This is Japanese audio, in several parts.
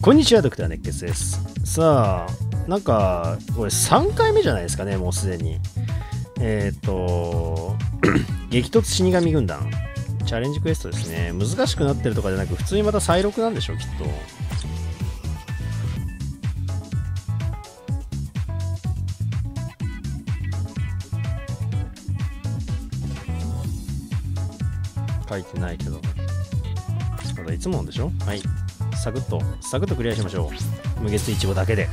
こんにちは、ドクター熱血です。さあ、なんか、これ3回目じゃないですかね、もうすでに。激突死神軍団。チャレンジクエストですね。難しくなってるとかじゃなく、普通にまた再録なんでしょう、きっと。書いてないけど。まだいつものでしょ。はい。サクッとクリアしましょう。無月イチゴだけで。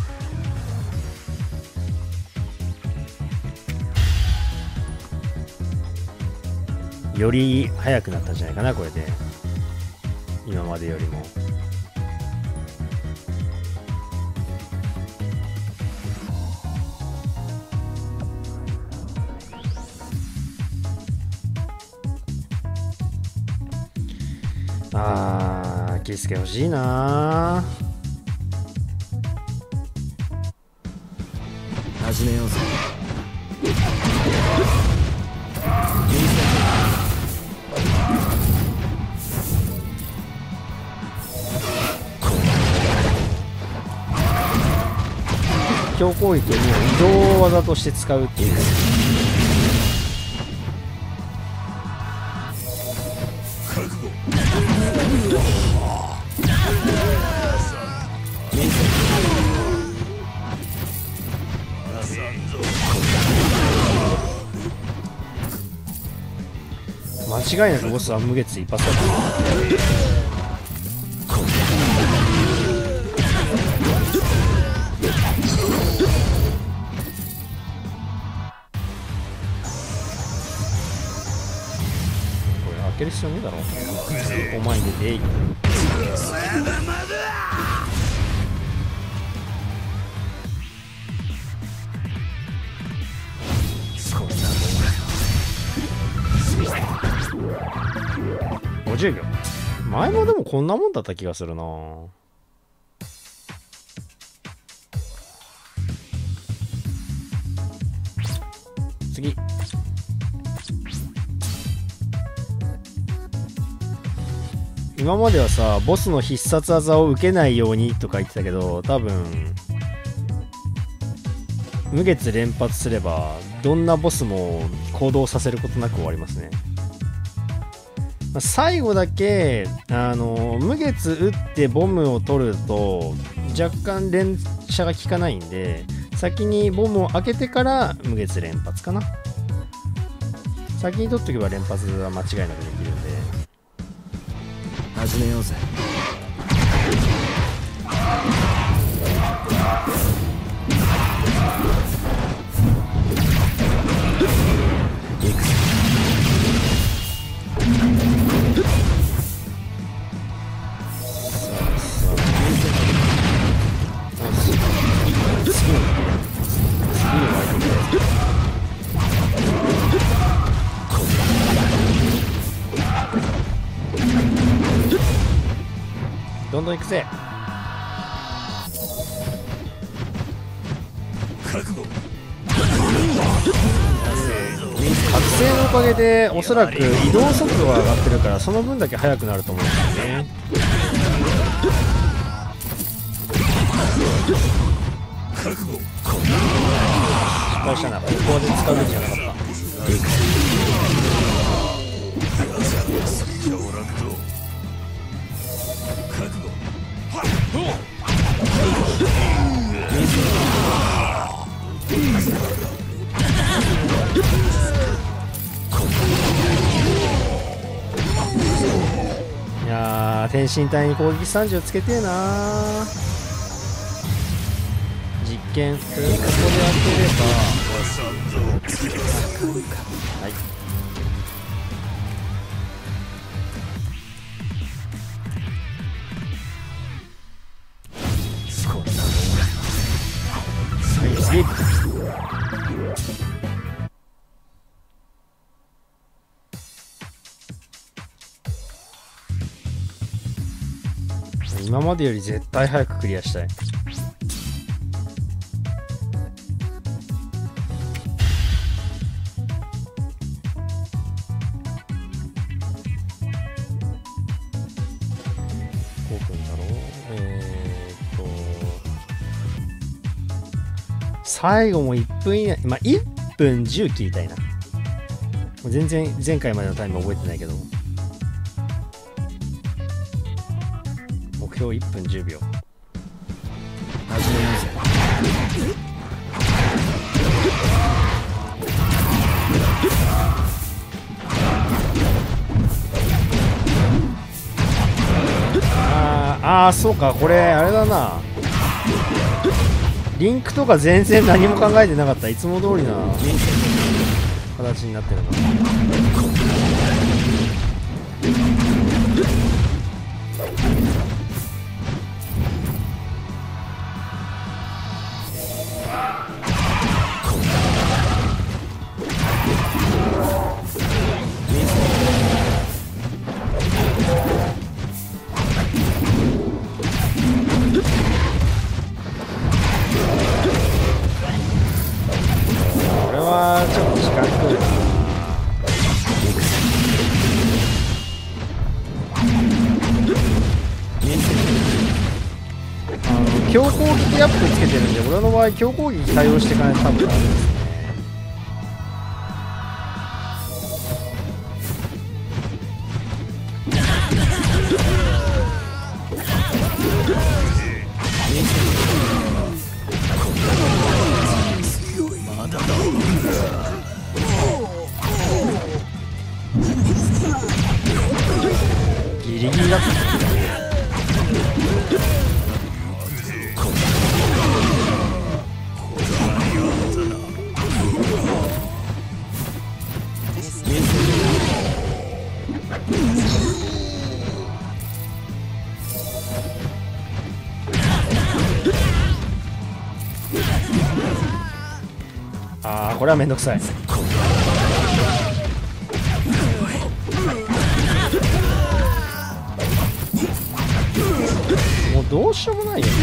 より速くなったんじゃないかな、これで。今までよりも。キスケ欲しいな。 始めようぜ。 強攻撃を移動技として使うっていう。間違いなくボスは無月一発だった。これ開ける必要ねえだろ。お前に出ていい。50秒。前もでもこんなもんだった気がするな。次。今まではさ、ボスの必殺技を受けないようにとか言ってたけど、多分無月連発すればどんなボスも行動させることなく終わりますね。最後だけ無月打ってボムを取ると若干連射が効かないんで、先にボムを開けてから無月連発かな。先に取っとけば連発は間違いなくできるんで。 始めようぜ。行くぞ。 どんどん行くぜ。覚醒のおかげでおそらく移動速度が上がってるから、その分だけ速くなると思うんですよね。失敗したな。ここで使うべきじゃなかった。いやー、天神体に攻撃30つけてえなー。実験ここで当てれば、はい。次。今までより絶対早くクリアしたい。5分だろう。 最後も1分以内、まあ、1分10切りたいな。もう全然前回までのタイム覚えてないけど、目標1分10秒。 始めようぜ。 そうか、これあれだな、リンクとか全然何も考えてなかった。いつも通りな形になってるな。ちょっと時間食うな。強攻撃アップつけてるんで、俺の場合強攻撃対応していかないと多分ダメですね。ギリギリだった。これはめんどくさい。もうどうしようもないよな。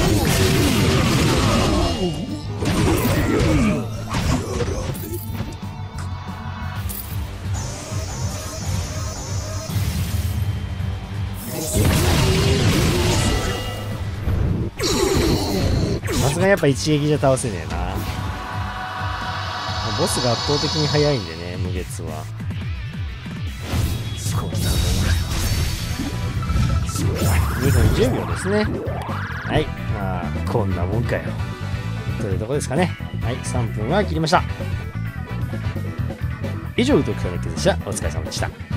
さすがにやっぱ一撃じゃ倒せねえな。ボスが圧倒的に速いんでね、無月は。2分10秒ですね。はい、こんなもんかよというとこですかね。はい、3分は切りました。以上、ウトキサネクでした。お疲れ様でした。